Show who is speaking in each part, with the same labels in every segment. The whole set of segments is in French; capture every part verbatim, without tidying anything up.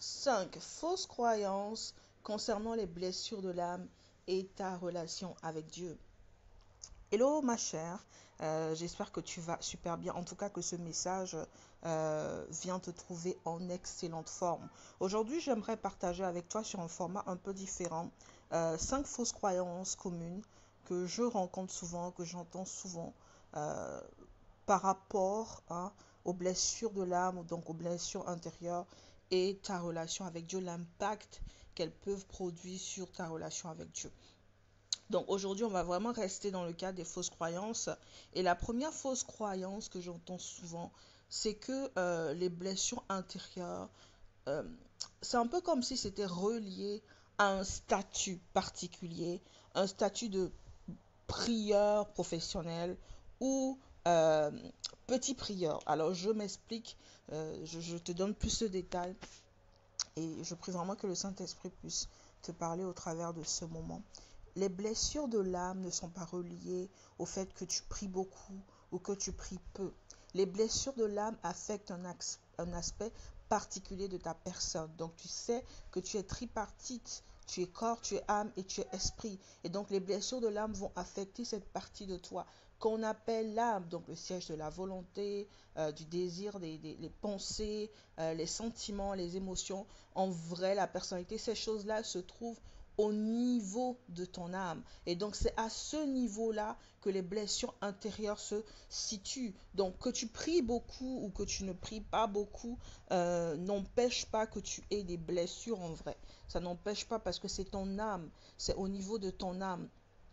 Speaker 1: cinq fausses croyances concernant les blessures de l'âme et ta relation avec Dieu. Hello ma chère, euh, j'espère que tu vas super bien, en tout cas que ce message euh, vient te trouver en excellente forme. Aujourd'hui j'aimerais partager avec toi sur un format un peu différent, euh, cinq fausses croyances communes que je rencontre souvent, que j'entends souvent euh, par rapport hein, aux blessures de l'âme, donc aux blessures intérieures et ta relation avec Dieu, l'impact qu'elles peuvent produire sur ta relation avec Dieu. Donc aujourd'hui, on va vraiment rester dans le cadre des fausses croyances. Et la première fausse croyance que j'entends souvent, c'est que euh, les blessures intérieures, euh, c'est un peu comme si c'était relié à un statut particulier, un statut de prieur professionnel ou euh, petit prieur. Alors je m'explique, euh, je, je te donne plus de détails et je prie vraiment que le Saint-Esprit puisse te parler au travers de ce moment. Les blessures de l'âme ne sont pas reliées au fait que tu pries beaucoup ou que tu pries peu. Les blessures de l'âme affectent un, un aspect particulier de ta personne. Donc tu sais que tu es tripartite. Tu es corps, tu es âme et tu es esprit. Et donc les blessures de l'âme vont affecter cette partie de toi qu'on appelle l'âme, donc le siège de la volonté, euh, du désir, des, des les pensées, euh, les sentiments, les émotions. En vrai, la personnalité, ces choses-là se trouvent au niveau de ton âme. Et donc c'est à ce niveau-là que les blessures intérieures se situent. Donc que tu pries beaucoup ou que tu ne pries pas beaucoup euh, n'empêche pas que tu aies des blessures en vrai. Ça n'empêche pas parce que c'est ton âme, c'est au niveau de ton âme.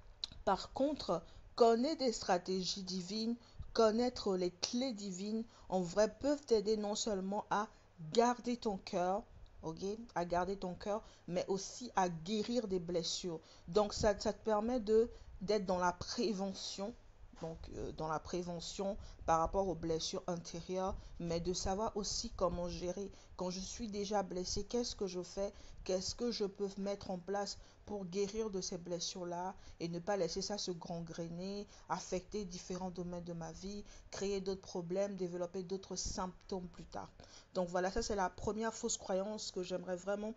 Speaker 1: Par contre, connaître des stratégies divines, connaître les clés divines, en vrai, peuvent t'aider non seulement à garder ton cœur, ok, à garder ton cœur, mais aussi à guérir des blessures. Donc, ça, ça te permet de d'être dans la prévention, donc euh, dans la prévention par rapport aux blessures intérieures, mais de savoir aussi comment gérer. Quand je suis déjà blessé, qu'est-ce que je fais? Qu'est-ce que je peux mettre en place pour guérir de ces blessures-là et ne pas laisser ça se gangréner, affecter différents domaines de ma vie, créer d'autres problèmes, développer d'autres symptômes plus tard. Donc voilà, ça c'est la première fausse croyance que j'aimerais vraiment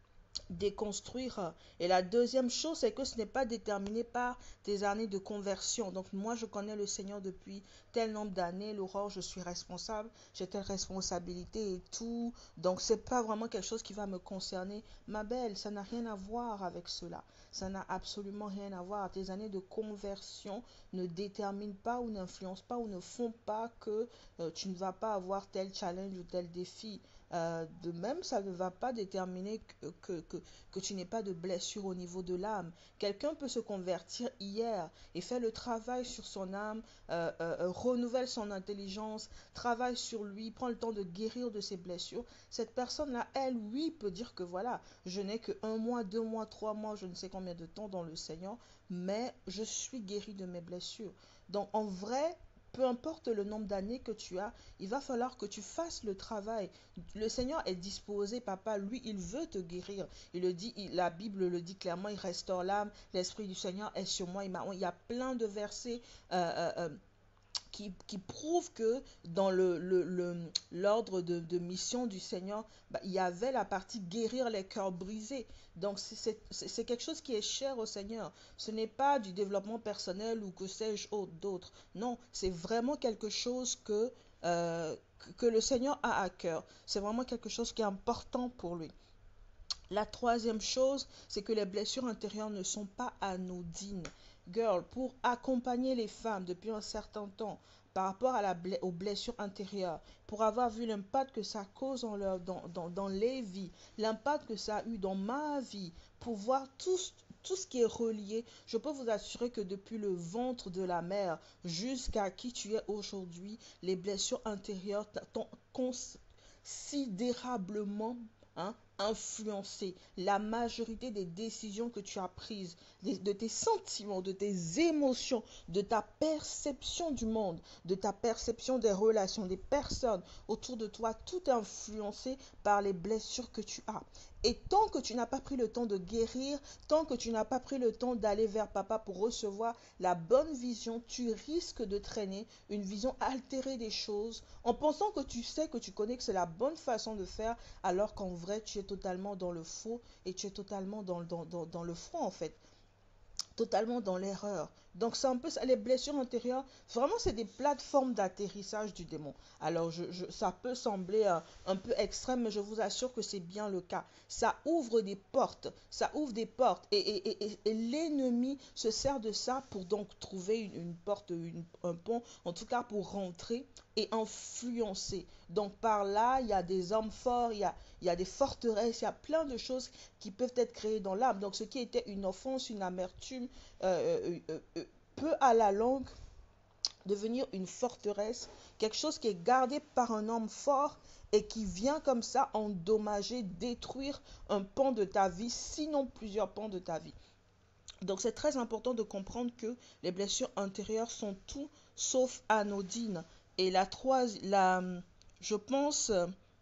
Speaker 1: déconstruire. Et la deuxième chose, c'est que ce n'est pas déterminé par tes années de conversion. Donc moi, je connais le Seigneur depuis tel nombre d'années. L'aurore, je suis responsable. J'ai telle responsabilité et tout. Donc c'est pas vraiment quelque chose qui va me concerner. Ma belle, ça n'a rien à voir avec cela. Ça n'a absolument rien à voir. Tes années de conversion ne déterminent pas ou n'influencent pas ou ne font pas que euh, tu ne vas pas avoir tel challenge ou tel défi. Euh, de même, ça ne va pas déterminer que, que, que, que tu n'aies pas de blessure au niveau de l'âme. Quelqu'un peut se convertir hier et faire le travail sur son âme, euh, euh, renouvelle son intelligence, travaille sur lui, prend le temps de guérir de ses blessures. Cette personne-là, elle, oui, peut dire que voilà, je n'ai que un mois, deux mois, trois mois, je ne sais combien de temps dans le Seigneur, mais je suis guéri de mes blessures. Donc, en vrai, peu importe le nombre d'années que tu as, il va falloir que tu fasses le travail. Le Seigneur est disposé, papa, lui, il veut te guérir. Il le dit, il, la Bible le dit clairement, il restaure l'âme, l'Esprit du Seigneur est sur moi. Il, il y a plein de versets euh, euh, euh, qui, qui prouve que dans le, le, le, l'ordre de, de mission du Seigneur, bah, il y avait la partie guérir les cœurs brisés. Donc c'est, c'est, c'est quelque chose qui est cher au Seigneur. Ce n'est pas du développement personnel ou que sais-je autre d'autre. Non, c'est vraiment quelque chose que, euh, que le Seigneur a à cœur. C'est vraiment quelque chose qui est important pour lui. La troisième chose, c'est que les blessures intérieures ne sont pas anodines. Girl, pour accompagner les femmes depuis un certain temps par rapport à la ble- aux blessures intérieures, pour avoir vu l'impact que ça cause en leur, dans, dans, dans les vies, l'impact que ça a eu dans ma vie, pour voir tout, tout ce qui est relié, je peux vous assurer que depuis le ventre de la mère jusqu'à qui tu es aujourd'hui, les blessures intérieures t'ont considérablement hein, influencer la majorité des décisions que tu as prises, de, de tes sentiments, de tes émotions, de ta perception du monde, de ta perception des relations, des personnes autour de toi. Tout est influencé par les blessures que tu as. Et tant que tu n'as pas pris le temps de guérir, tant que tu n'as pas pris le temps d'aller vers papa pour recevoir la bonne vision, tu risques de traîner une vision altérée des choses en pensant que tu sais, que tu connais, que c'est la bonne façon de faire, alors qu'en vrai, tu es totalement dans le faux et tu es totalement dans, dans, dans, dans le fond en fait, totalement dans l'erreur. Donc c'est un peu ça, les blessures antérieures, vraiment c'est des plateformes d'atterrissage du démon. Alors je, je- ça peut sembler euh, un peu extrême, mais je vous assure que c'est bien le cas. Ça ouvre des portes, ça ouvre des portes et, et- et- et- et l'ennemi se sert de ça pour donc trouver une, une porte, une- un pont, en tout cas pour rentrer et influencer. Donc par là, il y a des hommes forts, il y a, il y a des forteresses, il y a plein de choses qui peuvent être créées dans l'âme. Donc ce qui était une offense, une amertume, euh, euh, euh, euh, peut à la longue devenir une forteresse, quelque chose qui est gardé par un homme fort et qui vient comme ça endommager, détruire un pan de ta vie, sinon plusieurs pans de ta vie. Donc c'est très important de comprendre que les blessures intérieures sont tout sauf anodines. Et la troisième, la, je pense,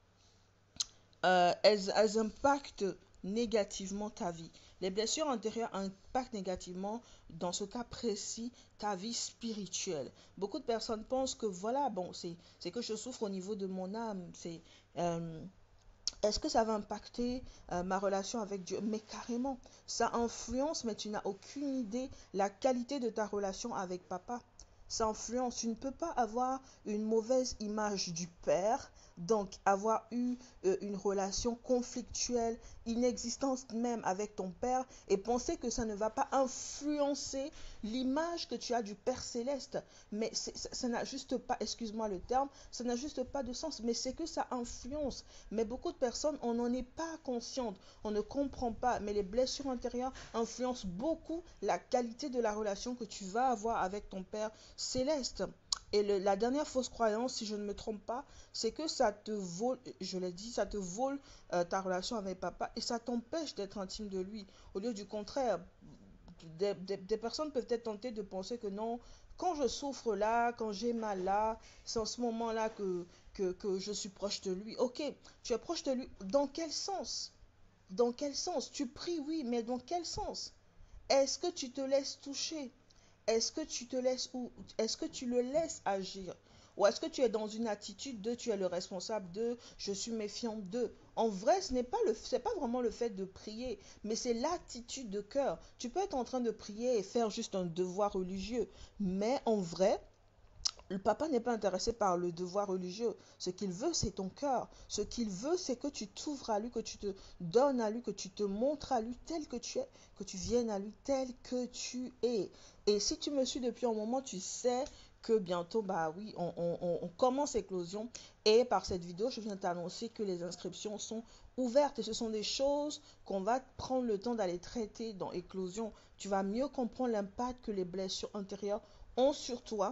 Speaker 1: euh, elles, elles impactent négativement ta vie. Les blessures antérieures impactent négativement, dans ce cas précis, ta vie spirituelle. Beaucoup de personnes pensent que voilà, bon, c'est c'est que je souffre au niveau de mon âme. C'est euh, Est-ce que ça va impacter euh, ma relation avec Dieu? Mais carrément, ça influence, mais tu n'as aucune idée la qualité de ta relation avec papa. Ça influence. Tu ne peux pas avoir une mauvaise image du Père, donc avoir eu euh, une relation conflictuelle, inexistante même avec ton Père, et penser que ça ne va pas influencer l'image que tu as du Père céleste. Mais ça ça n'a juste pas, excuse-moi le terme, ça n'a juste pas de sens. Mais c'est que ça influence. Mais beaucoup de personnes, on n'en est pas consciente, on ne comprend pas, mais les blessures intérieures influencent beaucoup la qualité de la relation que tu vas avoir avec ton Père céleste. Et le- la dernière fausse croyance, si je ne me trompe pas, c'est que ça te vole, je l'ai dit, ça te vole euh, ta relation avec papa et ça t'empêche d'être intime de lui. Au lieu du contraire, des, des- des personnes peuvent être tentées de penser que non, quand je souffre là, quand j'ai mal là, c'est en ce moment-là que, que, que je suis proche de lui. Ok, tu es proche de lui. Dans quel sens? Dans quel sens? Tu pries, oui, mais dans quel sens? Est-ce que tu te laisses toucher? Est-ce que tu te laisses ou est-ce que tu le laisses agir? Ou est-ce que tu es dans une attitude de tu es le responsable de je suis méfiant de? En vrai, ce n'est pas le c'est pas vraiment le fait de prier, mais c'est l'attitude de cœur. Tu peux être en train de prier et faire juste un devoir religieux, mais en vrai, le papa n'est pas intéressé par le devoir religieux. Ce qu'il veut, c'est ton cœur. Ce qu'il veut, c'est que tu t'ouvres à lui, que tu te donnes à lui, que tu te montres à lui tel que tu es, que tu viennes à lui tel que tu es. Et si tu me suis depuis un moment, tu sais que bientôt, bah oui, on, on, on- on commence Éclosion. Et par cette vidéo, je viens t'annoncer que les inscriptions sont ouvertes. Et ce sont des choses qu'on va prendre le temps d'aller traiter dans Éclosion. Tu vas mieux comprendre l'impact que les blessures intérieures ont sur toi.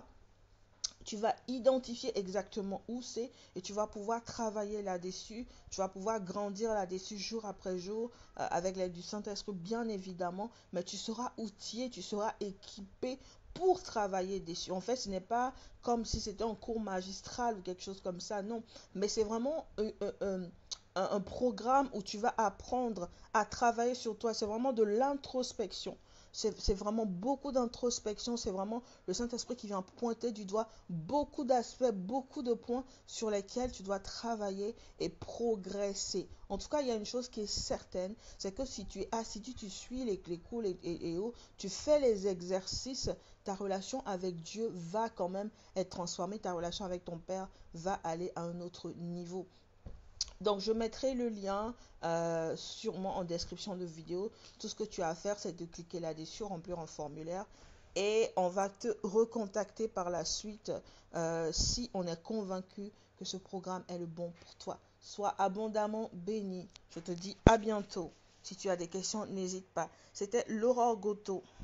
Speaker 1: Tu vas identifier exactement où c'est et tu vas pouvoir travailler là-dessus. Tu vas pouvoir grandir là-dessus jour après jour euh, avec l'aide du Saint-Esprit, bien évidemment. Mais tu seras outillé, tu seras équipé pour travailler dessus. En fait, ce n'est pas comme si c'était un cours magistral ou quelque chose comme ça, non. Mais c'est vraiment un, un- un- un- un programme où tu vas apprendre à travailler sur toi. C'est vraiment de l'introspection. C'est c'est vraiment beaucoup d'introspection. C'est vraiment le Saint-Esprit qui vient pointer du doigt beaucoup d'aspects, beaucoup de points sur lesquels tu dois travailler et progresser. En tout cas, il y a une chose qui est certaine, c'est que si tu es assidu, tu suis les, les cours et, et, et autres, tu fais les exercices, ta relation avec Dieu va quand même être transformée, ta relation avec ton Père va aller à un autre niveau. Donc, je mettrai le lien euh, sûrement en description de vidéo. Tout ce que tu as à faire, c'est de cliquer là-dessus, remplir un formulaire et on va te recontacter par la suite euh, si on est convaincu que ce programme est le bon pour toi. Sois abondamment béni. Je te dis à bientôt. Si tu as des questions, n'hésite pas. C'était Laura Goto.